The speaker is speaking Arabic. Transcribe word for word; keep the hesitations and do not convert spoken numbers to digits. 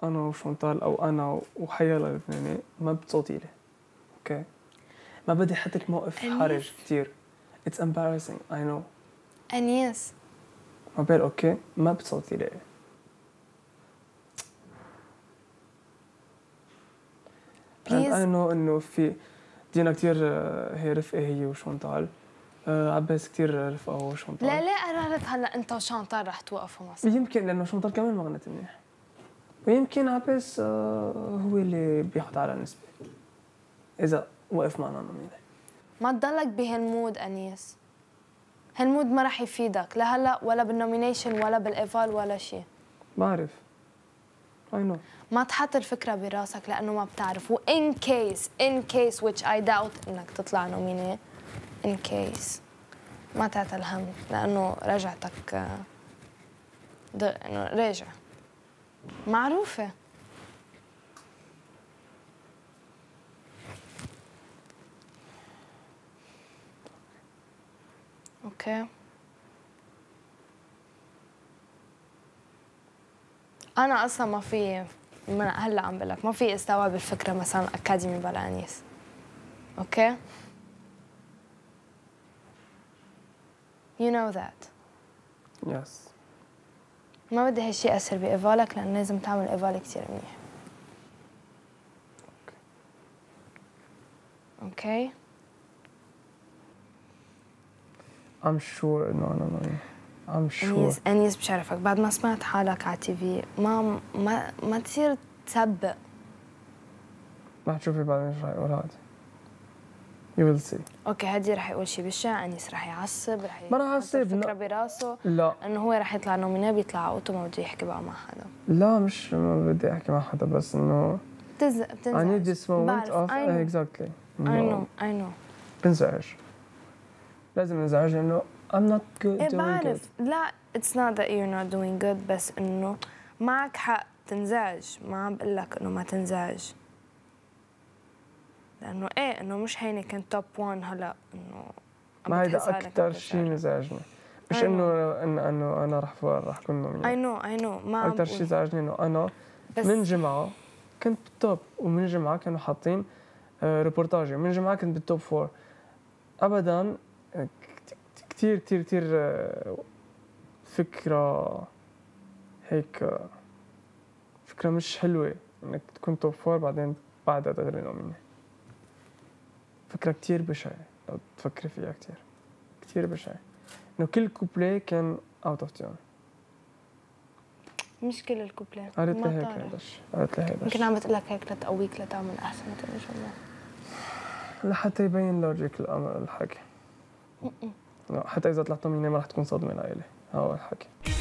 انا وشونتال او انا وحيلا لبناني ما بتصوتي لي. اوكي ما بدي احطك موقف حرج كثير. It's embarrassing I know. أنيس عبال اوكي ما بتصوتي لي. and I know انه في دينا كثير هي رفقه هي وشونتال. عباس كثير رفقه هو وشونتال. لا ليه قررت هلا انت وشانتال رح توقفوا مثلا؟ يمكن لانه شونتال كمان ما غنت منيح ويمكن عباس هو اللي بياخذ على نسبه اذا وقف معنا نوميني. ما تضلك بهالمود انيس، هالمود ما رح يفيدك لا هلا ولا بالنومينيشن ولا بالايفال ولا شيء. بعرف I know. ما تحط الفكره براسك لانه ما بتعرف. و in case in case which I doubt انك تطلع نوميني in case ما تعتل هم لانه رجعتك انه راجع معروفه. اوكي انا اصلا ما في من هلا عم بقول لك ما في استوعب الفكره مثلا اكاديمي بلا انيس. اوكي you know that. yes. ما بدي هالشيء ياثر بايفالك لانه لازم تعمل ايفال كثير منيح. اوكي okay. I'm sure انه انا نايم. I'm sure. انيس انيس بشرفك بعد ما سمعت حالك على تي في ما ما ما تصير تسبق. رح تشوفي بعدين ايش رح يقول هذا. You will see. اوكي هدي رح يقول شيء بشع، انيس رح يعصب، رح ما رح اعصب فكره براسه لا انه هو رح يطلع نومينيه بيطلع اوتو ما بده يحكي بقى مع حدا. لا مش ما بدي احكي مع حدا بس انه بتنزل بتنزعج. I need this moment of exactly. I know I know. بنزعج. لازم انزعج لانه I'm not good إيه doing بعرف. good. لا it's not that you're not doing good بس انه معك حق تنزعج، ما عم بقول لك انه ما تنزعج. لانه ايه انه مش هيني كنت توب واحد هلا انه ما هيدا اكثر شيء مزعجني مش انه انه انه انا رح رح كون نوميني. اي نو اي نو ما اكثر شيء زعجني انه انا من جمعه كنت بالتوب ومن جمعه كانوا حاطين ريبورتاجي من جمعه كنت بالتوب فور. ابدا كثير كثير كثير فكره هيك فكره مش حلوه انك تكون توب فور بعدين بعدها تغير نوميني. فكرة كتير بشعة لو تفكري فيها كتير كتير بشعة إنه كل كوبلي كان أوت أوف تيون. مش كل الكوبلي. قالت لي هيك هيداش قالت لي هيداش يمكن عم بتقول لك هيك لتقويك لتعمل أحسن إن شاء الله لحتى يبين لوجيك الأمر الحكي. لا حتى إذا طلعت نوميني ما رح تكون صدمة لإلي. هو الحكي.